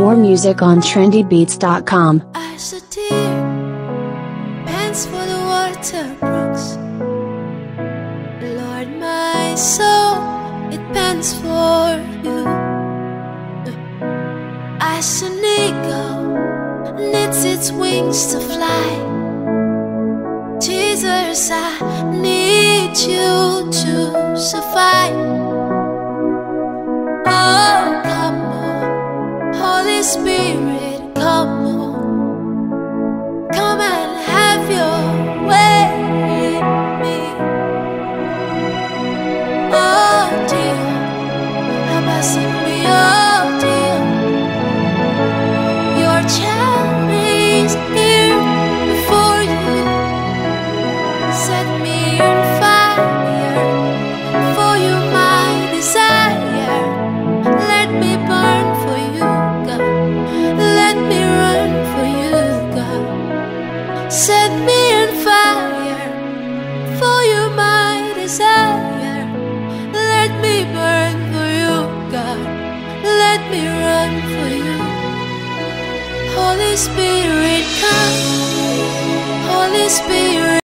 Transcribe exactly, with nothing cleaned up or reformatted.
more music on trendy beats dot com. I saw deer, pants for the water brooks. Lord, my soul, it pants for you. I saw an eagle, knits its wings to fly. Jesus, I need you to survive. Oh, come on, Holy Spirit, come on, come and have your way in me. Oh dear, how blessed be, oh dear, your child is here before you. Set me on fire, for you my desire. Let me burn for you, God. Let me run for you, God. Set me on fire, for you my desire. Let me burn for you, God. Let me run for you. Holy Spirit, come. Holy Spirit.